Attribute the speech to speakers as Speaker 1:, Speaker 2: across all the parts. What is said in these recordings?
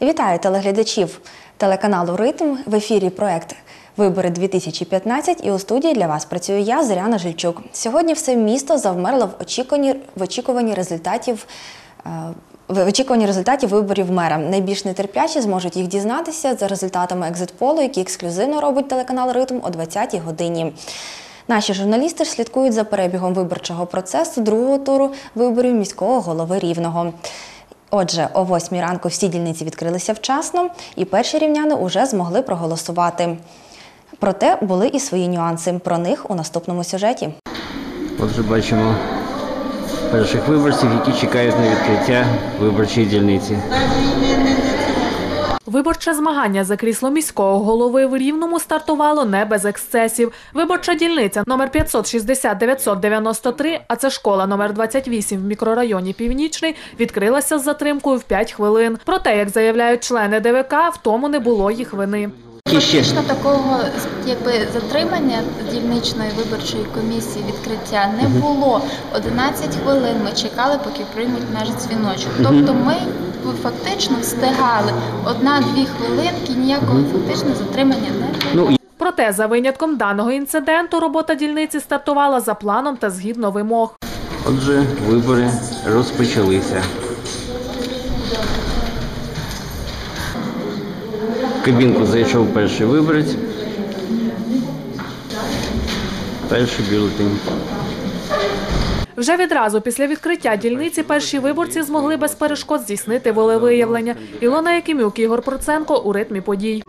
Speaker 1: Вітаю телеглядачів телеканалу «Ритм». В ефірі проект «Вибори-2015» і у студії для вас працюю я, Зоряна Жильчук. Сьогодні все місто завмерло в очікуванні результатів виборів мера. Найбільш нетерплячі зможуть їх дізнатися за результатами екзит-полу, які ексклюзивно робить телеканал «Ритм» о 20-й годині. Наші журналісти слідкують за перебігом виборчого процесу другого туру виборів міського голови Рівного. Отже, о 8-й ранку всі дільниці відкрилися вчасно, і перші рівняни уже змогли проголосувати. Проте були і свої нюанси. Про них у наступному сюжеті.
Speaker 2: Отже, бачимо перших виборців, які чекають на відкриття виборчої дільниці.
Speaker 3: Виборче змагання за крісло міського голови в Рівному стартувало не без ексцесів. Виборча дільниця номер 560-993, а це школа номер 28 в мікрорайоні Північний, відкрилася з затримкою в 5 хвилин. Проте, як заявляють члени ДВК, в тому не було їх вини.
Speaker 4: Фактично такого затримання дільничної виборчої комісії відкриття не було. 11 хвилин ми чекали, поки приймуть наш дзвіночок. Тобто ми фактично встигали 1-2 хвилинки, ніякого фактично затримання не було.
Speaker 3: Проте, за винятком даного інциденту, робота дільниці стартувала за планом та згідно вимог.
Speaker 2: Отже, вибори розпочалися. В кабінку зайшов перший виборець. Перший бюлетень.
Speaker 3: Вже відразу після відкриття дільниці перші виборці змогли без перешкод здійснити волевиявлення. Ілона Якимюк, Ігор Проценко у ритмі подій.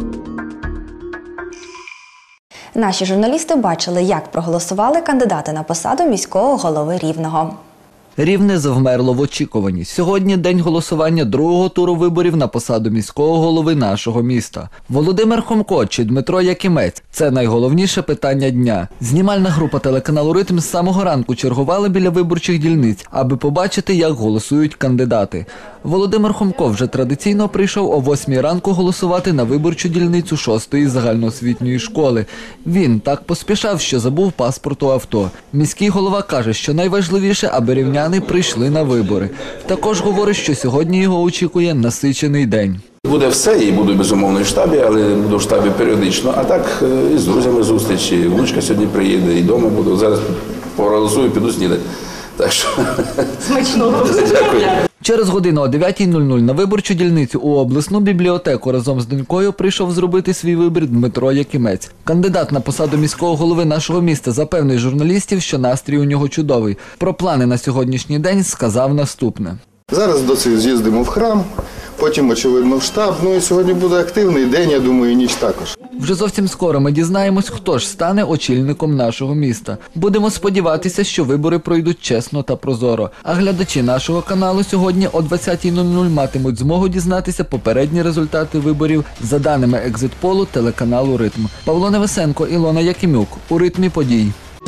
Speaker 1: Наші журналісти бачили, як проголосували кандидати на посаду міського голови Рівного.
Speaker 5: Рівне завмерло в очікуванні. Сьогодні день голосування другого туру виборів на посаду міського голови нашого міста. Володимир Хомко чи Дмитро Якимець – це найголовніше питання дня. Знімальна група телеканалу «Ритм» з самого ранку чергувала біля виборчих дільниць, аби побачити, як голосують кандидати. Володимир Хомко вже традиційно прийшов о 8-й ранку голосувати на виборчу дільницю 6-ї загальноосвітньої школи. Він так поспішав, що забув паспорт у авто. Міський голова каже, що найважливіше, аби рівняни прийшли на вибори. Також говорить, що сьогодні його очікує насичений день.
Speaker 6: Буде все, і буду, безумовно, і в штабі, але буду в штабі періодично. А так, і з друзями зустрічі, внучка сьогодні приїде, і вдома буду. Зараз проголосую, піду снідати. Так що... Смачного. Дякую.
Speaker 5: Через годину о 9:00 на виборчу дільницю у обласну бібліотеку разом з донькою прийшов зробити свій вибір Дмитро Якимець. Кандидат на посаду міського голови нашого міста запевнив журналістів, що настрій у нього чудовий. Про плани на сьогоднішній день сказав наступне.
Speaker 7: Зараз досить з'їздимо в храм, потім, очевидно, в штаб. Ну і сьогодні буде активний день, я думаю, і ніч також.
Speaker 5: Вже зовсім скоро ми дізнаємось, хто ж стане очільником нашого міста. Будемо сподіватися, що вибори пройдуть чесно та прозоро. А глядачі нашого каналу сьогодні о 20:00 матимуть змогу дізнатися попередні результати виборів за даними екзит-полу телеканалу «Ритм». Павло Невесенко, Ілона Якимюк. У ритмі подій.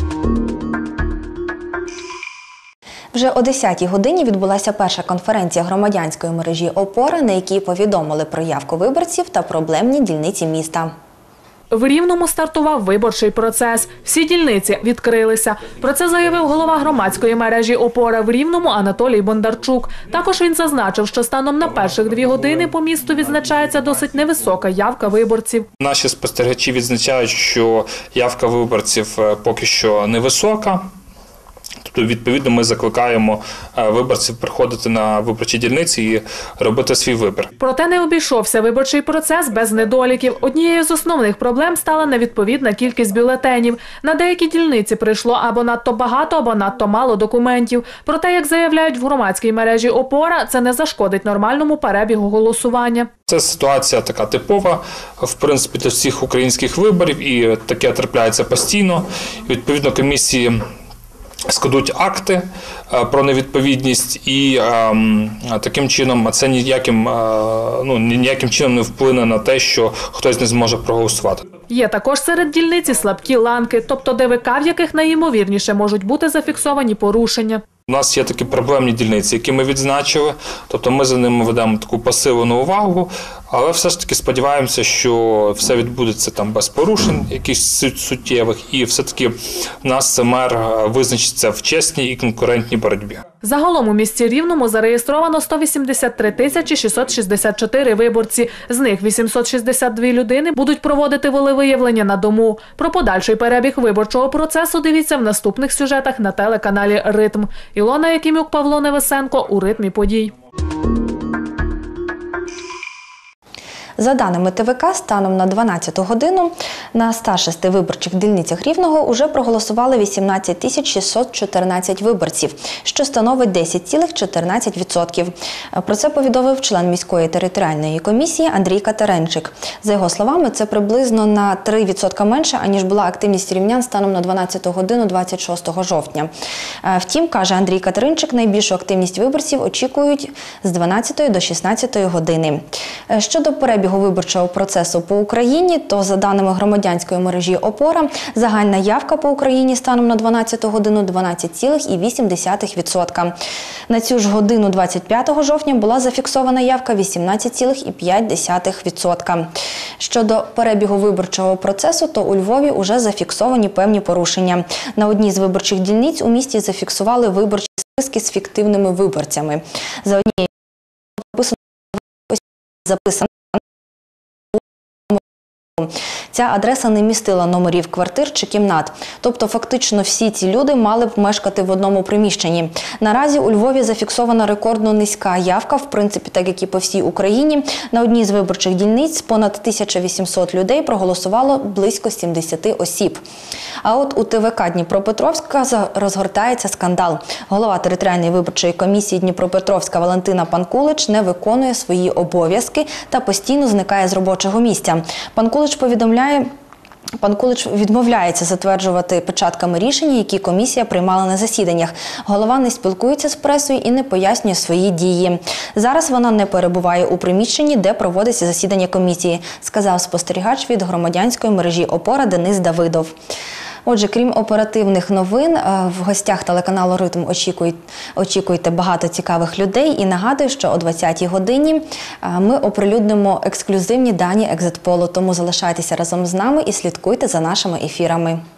Speaker 1: Вже о 10-й годині відбулася перша конференція громадянської мережі «Опора», на якій повідомили про явку виборців та проблемні дільниці міста.
Speaker 3: В Рівному стартував виборчий процес. Всі дільниці відкрилися. Про це заявив голова громадської мережі «Опора» в Рівному Анатолій Бондарчук. Також він зазначив, що станом на перших 2 години по місту відзначається досить невисока явка виборців.
Speaker 8: Наші спостерігачі відзначають, що явка виборців поки що невисока. Тобто, відповідно, ми закликаємо виборців приходити на виборчі дільниці і робити свій вибір.
Speaker 3: Проте не обійшовся виборчий процес без недоліків. Однією з основних проблем стала невідповідна кількість бюлетенів. На деякі дільниці прийшло або надто багато, або надто мало документів. Проте, як заявляють в громадській мережі «Опора», це не зашкодить нормальному перебігу голосування.
Speaker 8: Це ситуація така типова, в принципі, для всіх українських виборів, і таке трапляється постійно. Відповідно, комісії складуть акти про невідповідність, і таким чином це ніяким чином не вплине на те, що хтось не зможе проголосувати.
Speaker 3: Є також серед дільниці слабкі ланки, тобто ДВК, в яких найімовірніше можуть бути зафіксовані порушення.
Speaker 8: У нас є такі проблемні дільниці, які ми відзначили, тобто ми за ними ведемо таку посилену увагу, але все ж таки сподіваємося, що все відбудеться там без порушень якихось суттєвих, і все-таки нас мер визначиться в чесній і конкурентній боротьбі.
Speaker 3: Загалом у місті Рівному зареєстровано 183 тисячі 664 виборці. З них 862 людини будуть проводити волевиявлення на дому. Про подальший перебіг виборчого процесу дивіться в наступних сюжетах на телеканалі «Ритм». Ілона Якимюк, Павло Невесенко у «Ритмі подій».
Speaker 1: За даними ТВК, станом на 12 годину на 106 виборчих дільницях Рівного уже проголосували 18 614 виборців, що становить 10,14%. Про це повідомив член міської територіальної комісії Андрій Катеринчик. За його словами, це приблизно на 3% менше, аніж була активність рівнян станом на 12 годину 26 жовтня. Втім, каже Андрій Катеринчик, найбільшу активність виборців очікують з 12 до 16 години. Щодо перебігу виборчого процесу по Україні, то за даними громадянської мережі «Опора», загальна явка по Україні станом на 12 годину 12,8%. На цю ж годину 25 жовтня була зафіксована явка 18,5%. Щодо перебігу виборчого процесу, то у Львові уже зафіксовані певні порушення. На одній з виборчих дільниць у місті зафіксували виборчі списки з фіктивними виборцями. За однією записано ця адреса не містила номерів квартир чи кімнат. Тобто, фактично, всі ці люди мали б мешкати в одному приміщенні. Наразі у Львові зафіксована рекордно низька явка, в принципі, так як і по всій Україні. На одній з виборчих дільниць понад 1800 людей проголосувало близько 70 осіб. А от у ТВК Дніпропетровська розгортається скандал. Голова територіальної виборчої комісії Дніпропетровська Валентина Панкулич не виконує свої обов'язки та постійно зникає з робочого місця. Панкулич відмовляється затверджувати печатками рішення, які комісія приймала на засіданнях. Голова не спілкується з пресою і не пояснює свої дії. Зараз вона не перебуває у приміщенні, де проводиться засідання комісії, сказав спостерігач від громадянської мережі «Опора» Денис Давидов. Отже, крім оперативних новин, в гостях телеканалу «Ритм» очікуйте багато цікавих людей. І нагадую, що о 20-й годині ми оприлюднимо ексклюзивні дані екзит-полу. Тому залишайтеся разом з нами і слідкуйте за нашими ефірами.